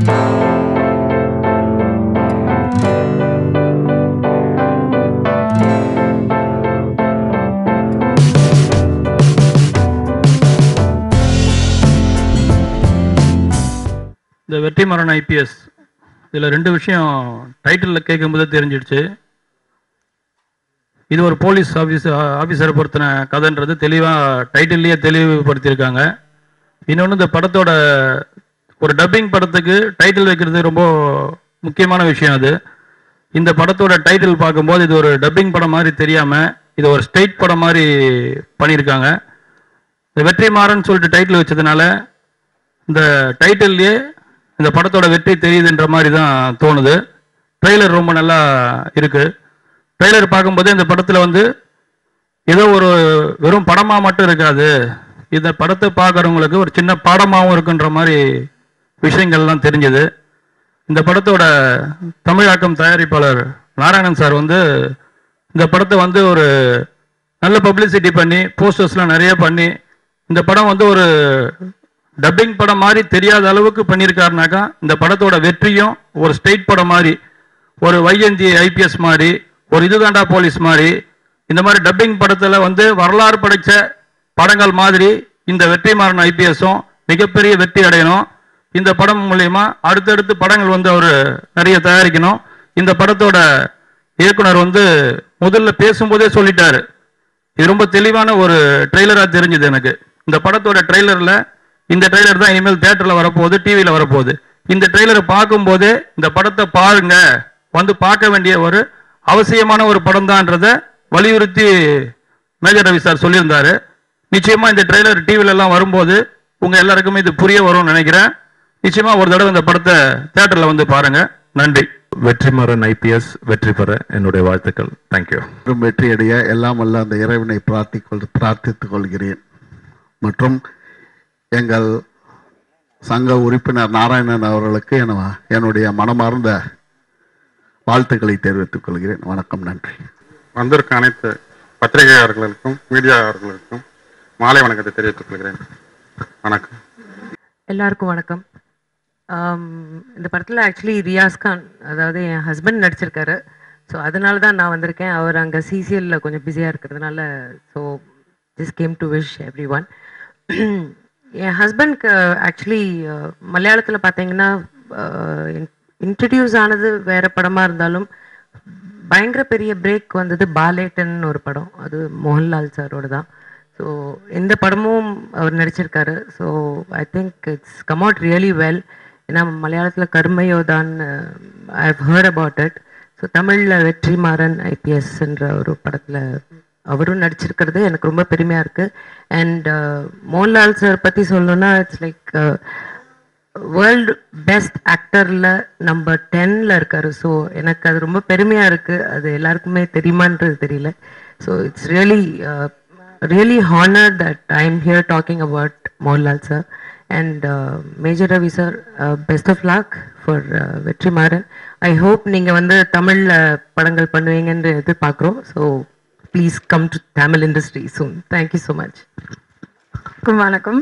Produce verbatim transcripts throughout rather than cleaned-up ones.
இந்த வெற்றிமாறன் ஐபிஎஸ் இதில் ரெண்டு விஷயம் டைட்டிலில் கேட்கும்போது தெரிஞ்சிடுச்சு. இது ஒரு போலீஸ் ஆஃபீஸ் ஆஃபீஸரை பொறுத்தின கதைன்றது தெளிவாக டைட்டில்லையே தெளிவுபடுத்தியிருக்காங்க. இன்னொன்று இந்த படத்தோட ஒரு டப்பிங் படத்துக்கு டைட்டில் வைக்கிறது ரொம்ப முக்கியமான விஷயம். அது இந்த படத்தோட டைட்டில் பார்க்கும்போது இது ஒரு டப்பிங் படம் மாதிரி தெரியாமல் இது ஒரு ஸ்டேட் படம் மாதிரி பண்ணியிருக்காங்க. இந்த வெற்றிமாறன் சொல்லிட்டு டைட்டில் வச்சதுனால இந்த டைட்டில்லையே இந்த படத்தோட வெற்றி தெரியுதுன்ற மாதிரி தான் தோணுது. ட்ரெய்லர் ரொம்ப நல்லா இருக்கு. ட்ரெய்லர் பார்க்கும்போது இந்த படத்தில் வந்து ஏதோ ஒரு வெறும் படமாக மட்டும் இருக்காது, இந்த படத்தை பார்க்குறவங்களுக்கு ஒரு சின்ன பாடமாகவும் இருக்குன்ற மாதிரி விஷயங்கள்லாம் தெரிஞ்சது. இந்த படத்தோட தமிழாக்கம் தயாரிப்பாளர் நாராயணன் சார் வந்து இந்த படத்தை வந்து ஒரு நல்ல பப்ளிசிட்டி பண்ணி போஸ்டர்ஸ்லாம் நிறைய பண்ணி இந்த படம் வந்து ஒரு டப்பிங் படம் மாதிரி தெரியாத அளவுக்கு பண்ணியிருக்காருனாக்கா இந்த படத்தோட வெற்றியும் ஒரு ஸ்டேட் படம் மாதிரி, ஒரு வைஎன்ஜி ஐபிஎஸ் மாதிரி, ஒரு இதுதாண்டா போலீஸ் மாதிரி, இந்த மாதிரி டப்பிங் படத்தில் வந்து வரலாறு படைச்ச படங்கள் மாதிரி இந்த வெற்றிமாறன் ஐபிஎஸும் மிகப்பெரிய வெற்றி அடையணும். இந்த படம் மூலயமா அடுத்தடுத்து படங்கள் வந்து அவர் நிறைய தயாரிக்கணும். இந்த படத்தோட இயக்குனர் வந்து முதல்ல பேசும்போதே சொல்லிட்டாரு. இது ரொம்ப தெளிவான ஒரு ட்ரெய்லராக தெரிஞ்சுது எனக்கு. இந்த படத்தோட ட்ரெய்லரில் இந்த ட்ரெய்லர் தான் இனிமேல் தியேட்டரில் வரப்போகுது, டிவியில் வரப்போகுது. இந்த ட்ரெய்லரை பார்க்கும்போதே இந்த படத்தை பாருங்க, வந்து பார்க்க வேண்டிய ஒரு அவசியமான ஒரு படம் தான்றதை வலியுறுத்தி மேஜர் ரவி சார் சொல்லியிருந்தாரு. நிச்சயமா இந்த ட்ரெய்லர் டிவில எல்லாம் வரும்போது உங்க எல்லாருக்குமே இது புரிய வரும்னு நினைக்கிறேன். நிச்சயமா ஒரு தடவை இந்த படத்தை தியேட்டர்ல வந்து பாருங்க. நன்றி. வெற்றிமாறன் ஐபிஎஸ் வெற்றி பெற என்னுடைய வாழ்த்துக்கள். தேங்க்யூ. வெற்றி அடைய எல்லாம் அல்ல அந்த இறைவனை பிரார்த்திக்கொள் பிரார்த்தித்துக் கொள்கிறேன். மற்றும் எங்கள் சங்க உறுப்பினர் நாராயணன் அவர்களுக்கு என்னுடைய மனமார்ந்த வாழ்த்துக்களை தெரிவித்துக் கொள்கிறேன். வணக்கம், நன்றி. வந்திருக்க அனைத்து பத்திரிகையாளர்களுக்கும் மீடியாவர்களுக்கும் மாலை வணக்கத்தை தெரிவித்துக் கொள்கிறேன். வணக்கம். எல்லாருக்கும் வணக்கம். இந்த படத்தில் ஆக்சுவலி ரியாஸ் கான், அதாவது என் ஹஸ்பண்ட் நடிச்சிருக்காரு. ஸோ அதனால தான் நான் வந்திருக்கேன். அவர் அங்கே சிசிஎல்ல கொஞ்சம் பிஸியாக இருக்கிறதுனால so just came to wish everyone. என் ஹஸ்பண்ட்க்கு ஆக்சுவலி மலையாளத்தில் பார்த்தீங்கன்னா இன்ட்ரடியூஸ் ஆனது வேறு படமாக இருந்தாலும் பயங்கர பெரிய பிரேக் வந்தது பாலேட்டன் ஒரு படம், அது மோகன்லால் சாரோட தான். ஸோ இந்த படமும் அவர் நடிச்சிருக்காரு. So I think it's come out really well. ஏன்னா மலையாளத்தில் கர்மயோதான் I have heard about it. So தமிழில் வெற்றிமாறன் ஐபிஎஸ்ன்ற ஒரு படத்தில் அவரும் நடிச்சிருக்கிறது எனக்கு ரொம்ப பெருமையாக இருக்குது. அண்ட் மோகன்லால் சார் பற்றி சொல்லணும்னா இட்ஸ் லைக் வேர்ல்டு பெஸ்ட் ஆக்டரில் நம்பர் டென்னில் இருக்கார். ஸோ எனக்கு அது ரொம்ப பெருமையாக இருக்குது. அது எல்லாருக்குமே தெரியுமான்றது தெரியல. So it's really really honoured that I am here talking about Mohanlal sir. And Major Ravi sir, best of luck for Vetrimaaran. I hope நீங்கள் வந்து தமிழில் படங்கள் பண்ணுவீங்கன்னு எதிர்பார்க்குறோம். So please come to Tamil industry soon. Thank you so much. வணக்கம்.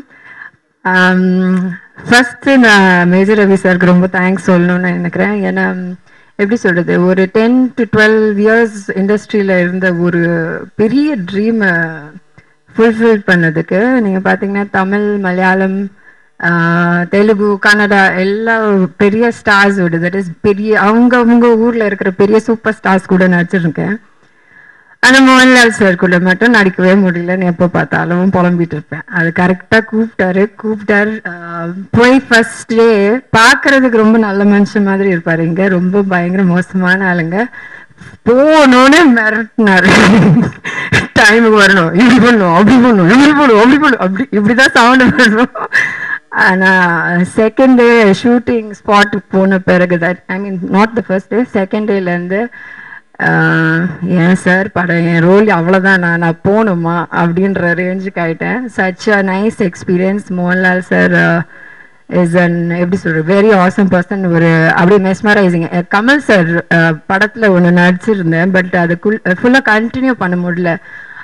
First நான் Major Ravi சாருக்கு ரொம்ப தேங்க்ஸ் சொல்லணும்னு நினைக்கிறேன். ஏன்னா எப்படி சொல்கிறது, ஒரு டென் டு டுவெல் இயர்ஸ் இண்டஸ்ட்ரியில் இருந்த ஒரு பெரிய ட்ரீமை ஃபுல்ஃபில் பண்ணதுக்கு நீங்கள் பார்த்தீங்கன்னா தமிழ், மலையாளம், தெலுங்கு, கன்னடா எல்லா பெரிய ஸ்டார்ஸோட, தட் இஸ் பெரிய அவங்க அவங்க ஊரில் இருக்கிற பெரிய சூப்பர் ஸ்டார்ஸ் கூட நடிச்சிருக்கேன். ஆனால் மோகன்லால் சார் கூட மட்டும் நடிக்கவே முடியலன்னு எப்போ பார்த்தாலும் புலம்பிட்டு இருப்பேன். அது கரெக்டாக கூப்பிட்டாரு கூப்பிட்டாரு போய் ஃபர்ஸ்ட் டே பார்க்கறதுக்கு ரொம்ப நல்ல மனுஷன் மாதிரி இருப்பாரு. இங்கே ரொம்ப பயங்கர மோசமான ஆளுங்க. போனோன்னு மிரட்டினாரு, டைமுக்கு வரணும், இப்படி பண்ணணும், அப்படி பண்ணணும், இப்படி பண்ணணும், அப்படி பண்ணணும், அப்படி இப்படிதான் சவுண்ட் வரணும். ஆனால் செகண்ட் டே ஷூட்டிங் ஸ்பாட்டுக்கு போன பிறகு that I mean not the first day, second டேலேருந்து ஏன் சார் படம் என் ரோல் அவ்வளோதான், நான் நான் போகணுமா அப்படின்ற ரேஞ்சுக்கு ஆகிட்டேன். Such a nice experience. Mohanlal sir is an எப்படி சொல்கிறது வெரி ஆசம் பர்சன். ஒரு அப்படியே மெஸ்மரைசிங். கமல் சார் படத்தில் ஒன்று நடிச்சிருந்தேன், பட் அதுக்குள் ஃபுல்லாக கண்டினியூ பண்ண முடியல.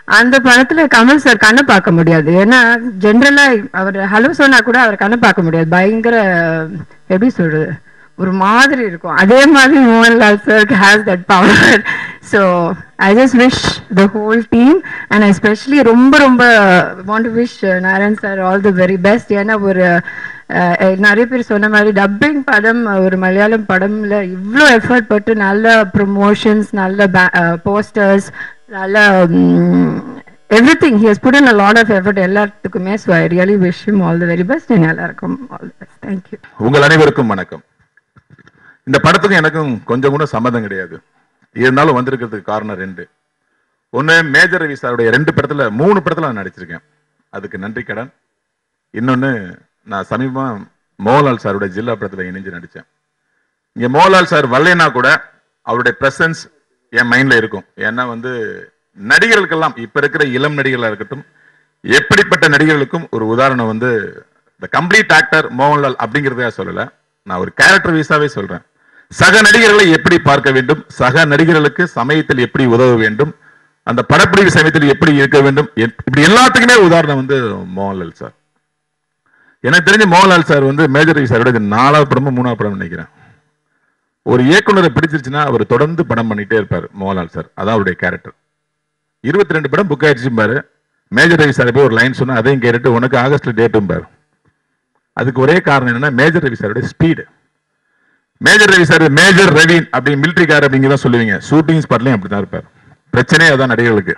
அந்த படத்துல கமல் சார் கண்ணை பார்க்க முடியாது. ஏன்னா ஜென்ரலா அவர் ஹலோ சொன்னா கூட அவர் கண்ணை பார்க்க முடியாது. பயங்கர எப்படி சொல்றது, ஒரு மாதிரி இருக்கும். அதே மாதிரி Mohanlal sir has that power. So I just wish the whole team and especially ரொம்ப ரொம்ப want to wish Narayan sir all the very best. ஏன்னா ஒரு நிறைய பேர் சொன்ன மாதிரி டப்பிங் படம், ஒரு மலையாளம் படம்ல இவ்வளோ எஃபர்ட் பட்டு நல்ல ப்ரொமோஷன்ஸ், நல்ல போஸ்டர்ஸ், நல்ல everything he has put in a lot of effort எல்லாத்துக்குமே. So I really wish him all the very best. எல்லாருக்கும் ஆல் தி பெஸ்ட். தேங்க்யூ. உங்கள் அனைவருக்கும் வணக்கம். இந்த படத்துக்கும் எனக்கும் கொஞ்சம் கூட சம்மதம் கிடையாது. இருந்தாலும் வந்திருக்கிறதுக்கு காரணம் ரெண்டு. ஒன்று, மேஜர் ரவி சாருடைய ரெண்டு படத்துல மூணு படத்துல நான் நடிச்சிருக்கேன், அதுக்கு நன்றி கடன். இன்னொன்று, நான் சமீபமாக மோகன்லால் சாருடைய ஜில்லா படத்தில் இணைஞ்சு நடித்தேன். இங்கே மோகன்லால் சார் வரலைன்னா கூட அவருடைய ப்ரெசன்ஸ் என் மைண்டில் இருக்கும். ஏன்னா வந்து நடிகர்களுக்கெல்லாம், இப்போ இருக்கிற இளம் நடிகர்களாக இருக்கட்டும், எப்படிப்பட்ட நடிகர்களுக்கும் ஒரு உதாரணம் வந்து த கம்ப்ளீட் ஆக்டர் மோகன்லால் அப்படிங்கிறத சொல்லலை, நான் ஒரு கேரக்டர் வீஸாவே சொல்கிறேன். சக நடிகர்களை எப்படி பார்க்க வேண்டும், சக நடிகர்களுக்கு சமயத்தில் எப்படி உதவ வேண்டும், அந்த படப்பிடிப்பு சமயத்தில் எப்படி இருக்க வேண்டும், இப்படி எல்லாத்துக்குமே உதாரணம் வந்து மோகன்லால் சார். எனக்கு தெரிஞ்ச மோகன்லால் சார் வந்து மேஜர் ரவி சாரோட நாலாவது படமும் மூணாவது படம் நினைக்கிறேன். ஒரு இயக்குனரை பிடிச்சிருச்சுன்னா அவர் தொடர்ந்து படம் பண்ணிட்டே இருப்பார் மோகன்லால் சார். அதான் அவருடைய கேரக்டர். இருபத்தி ரெண்டு படம் புக் ஆயிடுச்சுப்பாரு. மேஜர் ரவி சார் போய் ஒரு லைன் சொன்னா அதையும் கேட்டுட்டு உனக்கு ஆகஸ்ட்ல டேட்டும் பாரு. அதுக்கு ஒரே காரணம் என்னன்னா மேஜர் ரவி சாரோட speed. Major Ravi sir Major Ravi அப்படி மிலிட்டரிக்கார் அப்படிங்கிறத சொல்லுவீங்க, ஷூட்டிங் ஸ்பாட்லயும் அப்படிதான் இருப்பார். பிரச்சனையே அதான் நடிகர்களுக்கு.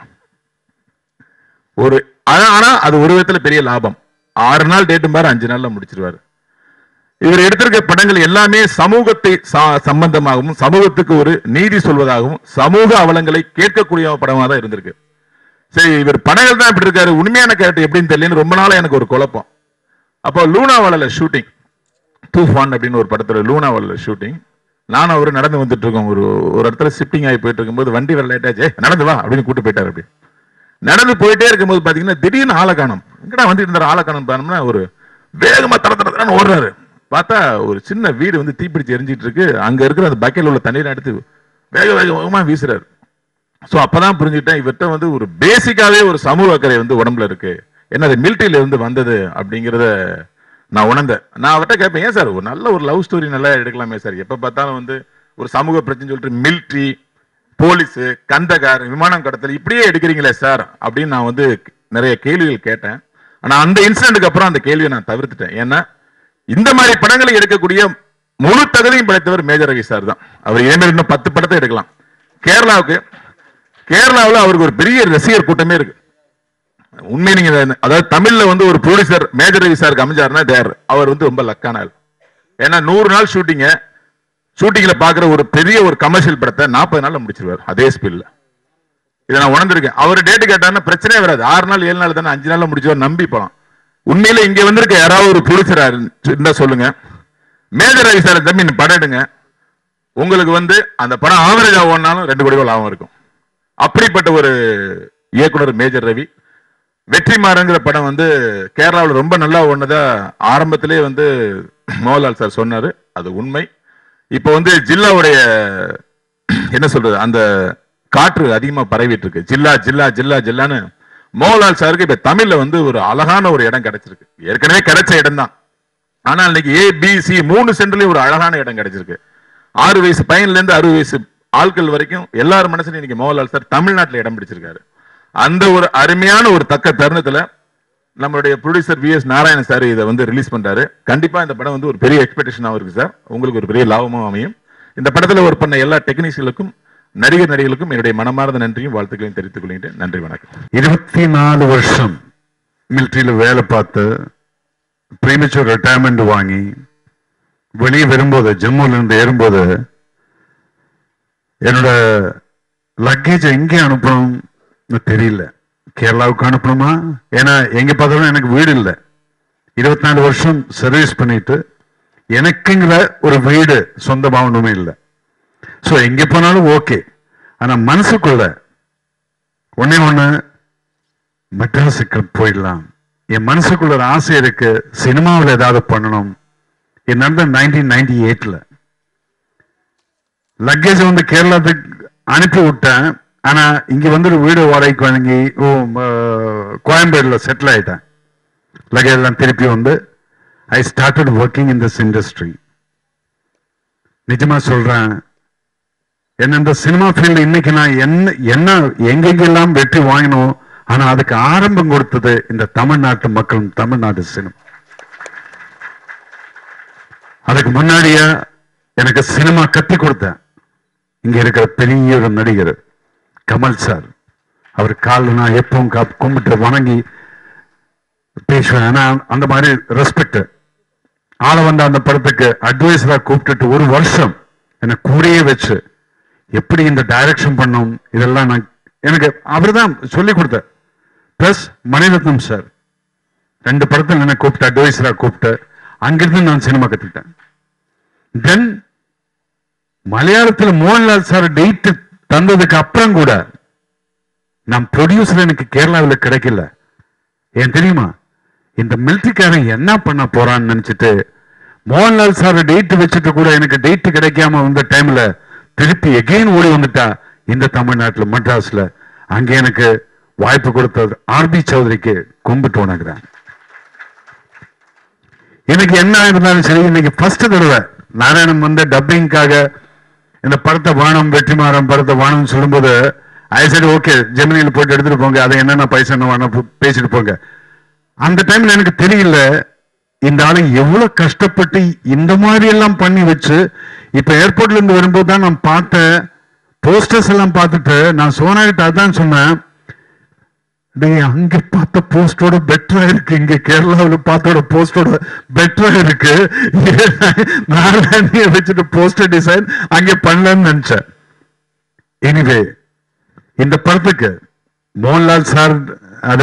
ஒரு ஆனா அது ஒரு விதத்துல பெரிய லாபம். ஆறு நாள் டேட்டும் பாரு, அஞ்சு நாள்ல முடிச்சிருவாரு. இவர் எடுத்திருக்க படங்கள் எல்லாமே சமூகத்தை சம்பந்தமாகவும், சமூகத்துக்கு ஒரு நீதி சொல்வதாகவும், சமூக அவலங்களை கேட்கக்கூடிய படமா தான் இருந்திருக்கு. சரி, இவர் படங்கள் தான் இப்படி இருக்காரு, உண்மையான கேரக்டர் எப்படின்னு தெரியலன்னு ரொம்ப நாளா எனக்கு ஒரு குழப்பம். அப்போ லூனாவால ஷூட்டிங், தூஃபான் அப்படின்னு ஒரு படத்துல லூனாவால ஷூட்டிங். நானும் அவரு நடந்து வந்துட்டு இருக்கோம். ஒரு ஒரு இடத்துல ஷிஃப்டிங் ஆகி போயிட்டு இருக்கும்போது வண்டி வர லேட் ஆச்சு, நடந்து வா அப்படின்னு கூட்டு போயிட்டாரு. அப்படி நடந்து போயிட்டே இருக்கும்போது பாத்தீங்கன்னா திடீர்னு ஆளை காணும். எங்கடா வந்து இருந்தாரு, ஆளை காணும் பாருன்னா ஒரு வேகமா தர தரன்னு ஓடுறாரு. பார்த்தா ஒரு சின்ன வீடு வந்து தீப்பிடிச்சு எரிஞ்சிட்டு இருக்கு. அங்க இருக்கிற அந்த பக்கெட்ல உள்ள தண்ணீரை எடுத்து வேக வேகமா வீசுறாரு. ஸோ அப்பதான் புரிஞ்சுக்கிட்டேன் இவர்கிட்ட வந்து ஒரு பேசிக்காவே ஒரு சமூக அக்கறை வந்து உடம்புல இருக்கு. என்ன அது மிலிட்டரியில இருந்து வந்தது அப்படிங்கிறத நான் உணர்ந்தேன். நான் அவர்கிட்ட கேட்பேன், ஏன் சார் ஒரு நல்ல ஒரு லவ் ஸ்டோரி நல்லா எடுக்கலாமே சார், எப்ப பார்த்தாலும் வந்து ஒரு சமூக பிரச்சனை சொல்லிட்டு மிலிட்ரி, போலீஸ், கந்தகார், விமானம் கடத்தல் இப்படியே எடுக்கிறீங்களே சார் அப்படின்னு நான் வந்து நிறைய கேள்விகள் கேட்டேன். ஆனா அந்த இன்சிடென்ட்க்கு அப்புறம் அந்த கேள்வியை நான் தவிர்த்துட்டேன். ஏன்னா இந்த மாதிரி படங்களை எடுக்கக்கூடிய முழு தகுதியும் படைத்தவர் மேஜர் ரவி சார் தான். அவர் இனிமேல் இன்னும் பத்து படத்தை எடுக்கலாம். கேரளாவுக்கு கேரளாவில் அவருக்கு ஒரு பெரிய ரசிகர் கூட்டமே இருக்கு. உண்மை நீங்க அதாவது தமிழ்ல வந்து ஒரு ப்ரொடியூசர் மேஜர் ரவி சாருக்கு அமைஞ்சாருன்னா தேர் அவர் வந்து ரொம்ப லக்கான ஆள். ஏன்னா நூறு நாள் ஷூட்டிங்க ஷூட்டிங்ல பாக்குற ஒரு பெரிய ஒரு கமர்ஷியல் படத்தை நாற்பது நாள்ல முடிச்சிருவார் அதே ஸ்பீட்ல. இதை நான் உணர்ந்திருக்கேன். அவர் டேட்டு கேட்டாருன்னா பிரச்சனையே வராது. ஆறு நாள் ஏழு நாள் தானே, அஞ்சு நாள்ல முடிச்சுவார், நம்பி போலாம். உண்மையில இங்க வந்திருக்க யாராவது ஒரு ப்ரொடியூசரா இருந்தா சொல்லுங்க, மேஜர் ரவி சார் தம்பி இந்த படம் எடுங்க, உங்களுக்கு வந்து அந்த படம் ஆவரேஜா ஓடினாலும் ரெண்டு கோடி ரூபாய் லாபம் இருக்கும். அப்படிப்பட்ட ஒரு இயக்குனர் மேஜர் ரவி. வெற்றிமாறங்கிற படம் வந்து கேரளாவில் ரொம்ப நல்லா ஓடுனதா ஆரம்பத்திலே வந்து மோகன்லால் சார் சொன்னாரு. அது உண்மை. இப்ப வந்து ஜில்லாவுடைய என்ன சொல்றது அந்த காற்று அதிகமா பரவிட்டு இருக்கு. ஜில்லா ஜில்லா ஜில்லா ஜில்லான்னு மோகன்லால் சாருக்கு இப்ப தமிழ்ல வந்து ஒரு அழகான ஒரு இடம் கிடைச்சிருக்கு. ஏற்கனவே கிடைச்ச இடம் தான். ஆனா இன்னைக்கு ஏ பி சி மூணு சென்டர்லயும் ஒரு அழகான இடம் கிடைச்சிருக்கு. ஆறு வயசு பையன்ல இருந்து அறுபது வயசு ஆட்கள் வரைக்கும் எல்லாரும் மனசுல இன்னைக்கு மோகன்லால் சார் தமிழ்நாட்டில் இடம் பிடிச்சிருக்காரு. அந்த ஒரு அருமையான ஒரு தக்க தருணத்துல நம்மளுடைய producer V S Narayana sir இதை வந்து ரிலீஸ் பண்றாரு. கண்டிப்பா இந்த படம் வந்து ஒரு பெரிய எக்ஸ்பெக்டேஷன் இருக்கு சார். உங்களுக்கு ஒரு பெரிய லாபமும் அமையும். இந்த படத்துல ஒர்க் பண்ண எல்லா டெக்னீஷியனுக்கும் நடிகர் நடிகளுக்கும் என்னுடைய மனமார்ந்த நன்றியும் வாழ்த்துக்களையும் தெரிவித்துக் கொள்கிறேன். நன்றி, வணக்கம். இருபத்தி நாலு வருஷம் மிலிட்ரியில வேலை பார்த்து ப்ரீமெச்சூர் ரிட்டையர்மெண்ட் வாங்கி வெளியே வரும்போது ஜம்முல இருந்து ஏறும்போது என்னோட லக்கேஜ் எங்கே அனுப்பணும் தெரியல. கேரளாவுக்கு அனுப்பணுமா? ஏன்னா எங்க பார்த்தாலும் எனக்கு வீடு இல்லை. இருபத்தி நாலு வருஷம் சர்வீஸ் பண்ணிட்டு எனக்குங்கிற ஒரு வீடு சொந்தமா ஒண்ணுமே இல்லை. ஸோ எங்க போனாலும் ஓகே. ஆனா மனசுக்குள்ள ஒன்னே ஒண்ணு, மெட்ராஸுக்கு போயிடலாம். என் மனசுக்குள்ள ஒரு ஆசை இருக்கு, சினிமாவில் ஏதாவது பண்ணணும். என் நடந்த நைன்டீன் நைன்டி எயிட்ல லக்கேஜ் வந்து கேரளாத்துக்கு அனுப்பி விட்டேன். ஆனா இங்க வந்து ஒரு வீடு வாடகைக்கு வாங்கி ஓ, அஹ், கோயம்பேடுல செட்டில் ஆயிட்டேன். லகேஜ் எல்லாம் திருப்பி வந்து I started working in this industry. நிஜமா சொல்றேன், என்ன இந்த சினிமா ஃபீல்டு இன்னைக்கு நான் என்ன என்ன எங்கெங்கெல்லாம் வெற்றி வாங்கினோம், ஆனா அதுக்கு ஆரம்பம் கொடுத்தது இந்த தமிழ்நாட்டு மக்களும் தமிழ்நாடு சினிமா. அதுக்கு முன்னாடியே எனக்கு சினிமா கத்தி கொடுத்தேன் இங்க இருக்கிற பெரிய ஒரு நடிகர் கமல் சார். அவர் காலில் நான் எப்பவும் கா- கும்பிட்டு வணங்கி பேசுவேன். ஆனா அந்த மாதிரி ரெஸ்பெக்ட். ஆள வந்த அந்த படத்துக்கு அட்வைசரா கூப்பிட்டுட்டு ஒரு வருஷம் என்னை கூடயே வச்சு எப்படி இந்த டைரக்ஷன் பண்ணும் இதெல்லாம் நான் எனக்கு அவர் தான் சொல்லி கொடுத்தார். பிளஸ் மணிரத்னம் சார் ரெண்டு படத்தில் என்னை கூப்பிட்டு அட்வைசரா கூப்பிட்டு அங்கிருந்து நான் சினிமா கத்துக்கிட்டேன். தென் மலையாளத்தில் மோகன்லால் சார் டேட் தந்ததுக்கு அப்புறம் கூட நான் ப்ரொடியூசர் எனக்கு கேரளாவில் கிடைக்கல. ஏன் தெரியுமா? இந்த மிலிட்டரிக்காரன் என்ன பண்ண போறான்னு நினைச்சிட்டு மோகன்லால் சார் டேட் வச்சுட்டு கூட எனக்கு டேட் கிடைக்காம வந்த டைம்ல திருப்பி எகெயின் ஓடி வந்துட்டா இந்த தமிழ்நாட்டில் மெட்ராஸ்ல. அங்கே எனக்கு வாய்ப்பு கொடுத்தது ஆர்பி சௌத்ரிக்கு கும்பிட்டு உணர்கிறேன். எனக்கு என்ன இருந்தாலும் சரி, இன்னைக்கு ஃபர்ஸ்ட் தடவை நாராயணன் வந்து டப்பிங்காக இந்த படத்தை வானம் வெற்றிமாறன் படத்தை வானம் சொல்லும்போது ஐ சரி ஓகே ஜெமினியில் போட்டு எடுத்துட்டு போங்க, அதை என்னென்ன பைசா வேணும் பேசிட்டு போங்க. அந்த டைம்ல எனக்கு தெரியல இந்த ஆளு எவ்வளவு கஷ்டப்பட்டு இந்த மாதிரி எல்லாம் பண்ணி வச்சு. இப்ப ஏர்போர்ட்ல இருந்து வரும்போது தான் நான் பார்த்தேன் போஸ்டர்ஸ் எல்லாம் பார்த்துட்டு நான் சோனா கிட்ட அதான் சொன்னேன், டேய் அங்க பார்த்த போஸ்டோட பெட்டரா இருக்கு, இங்க கேரளாவில் பார்த்தோட போஸ்டோட பெட்டரா இருக்கு, நாராயணிய வச்சுட்டு போஸ்டர் டிசைன் அங்கே பண்ணலன்னு நினைச்சேன். எனிவே இந்த படத்துக்கு மோகன்லால் சார் அது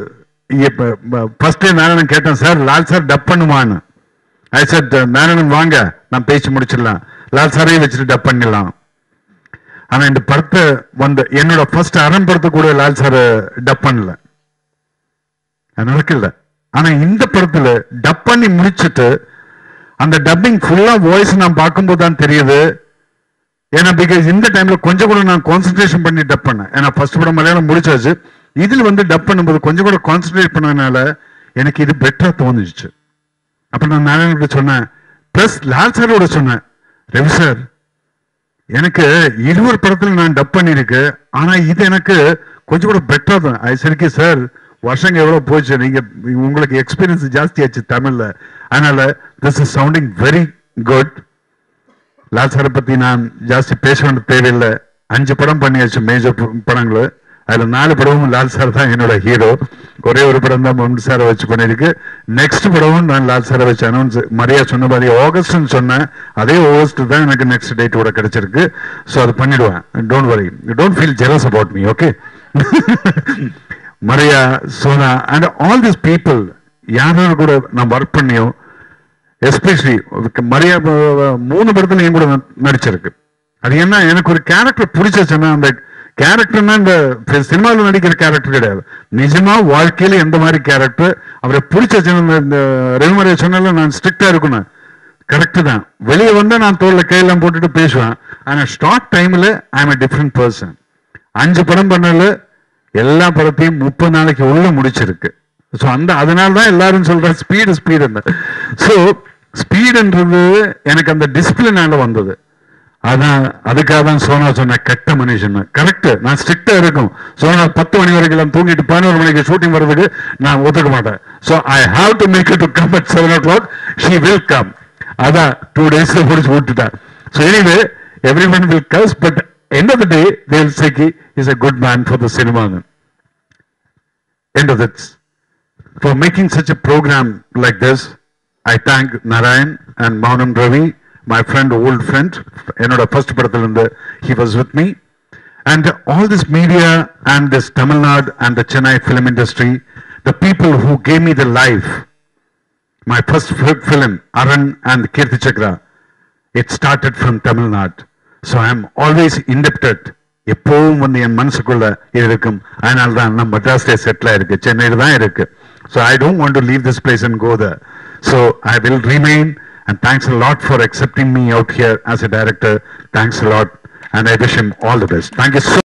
ஃபர்ஸ்ட் நாராயணன் கேட்டேன், சார் லால் சார் டப் பண்ணுவான்னு. ஐ சார் நாராயணன் வாங்க நான் பேசி முடிச்சிடலாம், லால் சாரையும் வச்சுட்டு டப் பண்ணிடலாம். ஆனா இந்த படத்தை வந்து என்னோட ஃபர்ஸ்ட் அரண் படத்தை கூட லால் சார் டப் பண்ணல, நடக்கல. ஆனா இந்த படத்துல டப் பண்ணி முடிச்சுட்டு அந்த டப்பிங் ஃபுல்லா வாய்ஸ் நான் பார்க்கும்போது தான் தெரியுது. ஏன்னா பிகாஸ் இந்த டைம்ல கொஞ்சம் கூட நான் கான்சென்ட்ரேஷன் பண்ணி டப் பண்ணேன். ஏன்னா ஃபர்ஸ்ட் படம் மலையாளம் முடிச்சாச்சு, இதில் வந்து டப் பண்ணும்போது கொஞ்சம் கூட கான்சென்ட்ரேட் பண்ணதுனால எனக்கு இது பெட்டரா தோணுச்சு. அப்ப நான் நாராயண சொன்னேன், பிளஸ் லால் சாரோட சொன்னேன், ரவி சார் எனக்கு இருவர் படத்துல நான் டப் பண்ணிருக்கு, ஆனா இது எனக்கு கொஞ்சம் கூட பெட்டரா தான். அது சரிக்கு சார் வருஷங்க எவ்வளவு போச்சு, நீங்க உங்களுக்கு எக்ஸ்பீரியன்ஸ் ஜாஸ்தி ஆச்சு தமிழ்ல, அதனால this is sounding very good. Lal சாரை பத்தி நான் ஜாஸ்தி பேச வேண்டிய தேவையில்லை. அஞ்சு படம் பண்ணியாச்சு மேஜர் படங்கள், அதுல நாலு படமும் லால் சார் தான் என்னோட ஹீரோ. ஒரே ஒரு படம் தான் மம்முட்டி சாரை வச்சு பண்ணிருக்கு. நெக்ஸ்ட் படமும் நான் லால் சாரை வச்சு அனௌன்ஸ் மரியா சொன்ன மாதிரி ஆகஸ்ட்னு சொன்னேன், அதே ஆகஸ்ட் தான் எனக்கு நெக்ஸ்ட் டேட் கூட கிடைச்சிருக்கு. ஸோ அது பண்ணிடுவேன், don't worry, don't feel jealous about me, okay. Maria, Sona and all this people யாரோட கூட நான் ஒர்க் பண்ணியோ, எஸ்பெஷலி மரியா மூணு படத்துல என் கூட நடிச்சிருக்கு. அது என்ன, எனக்கு ஒரு கேரக்டர் பிடிச்சிச்சுன்னா அந்த கேரக்டர்னா இந்த சினிமாவில் நடிக்கிற கேரக்டர் கிடையாது, நிஜமா வாழ்க்கையில எந்த மாதிரி கேரக்டர் அவரை பிடிச்சிச்சுன்னா. இந்த ரெகுமரியா சொன்னால நான் ஸ்ட்ரிக்டா இருக்கணும், கரெக்ட் தான். வெளியே வந்தா நான் தோல்ல கையெல்லாம் போட்டுட்டு பேசுவேன், ஆனா ஷார்ட் டைம்ல I am a different person. அஞ்சு படம் பண்ணல, எல்லா படத்தையும் முப்பது நாளைக்கு உள்ள முடிச்சிருக்கு. ஸோ அந்த அதனால தான் எல்லாரும் சொல்ற ஸ்பீடு ஸ்பீடு. ஸோ ஸ்பீடுன்றது எனக்கு அந்த டிசிப்ளினால வந்தது. அதான் அதுக்காக தான் சோனா சொன்ன கெட்ட மனுஷன். கரெக்ட், நான் ஸ்ட்ரிக்டா இருக்கும். சோனா பத்து மணி வரைக்கும் தூங்கிட்டு பதினோரு மணிக்கு ஷூட்டிங் வர்றதுக்கு நான் ஒத்துக்க மாட்டேன். So I have to make it to come at seven o'clock, she will come. அதான் டூ டேஸ்ல முடிச்சு விட்டுட்டேன். So anyway everyone will guess, but end of the day they will say he is a good man for the cinema. End of it. For making such a program like this, I thank Narayan and Maunam Ravi, my friend, old friend. Enoda first padathilunda he was with me, and all this media and this Tamil Nadu and the Chennai film industry, the people who gave me the life. My first film, Aran and Kirti Chakra, it started from Tamil Nadu. So I am always indebted. எப்பவும் வந்து என் மனசுக்குள்ள இருக்கும். அதனால தான் நம்ம மெட்ராஸ்ல settle ஆயிருக்கு, சென்னையில தான் இருக்கு. So I don't want to leave this place and go there. So I will remain, and thanks a lot for accepting me out here as a director. Thanks a lot, and I wish him all the best. Thank you so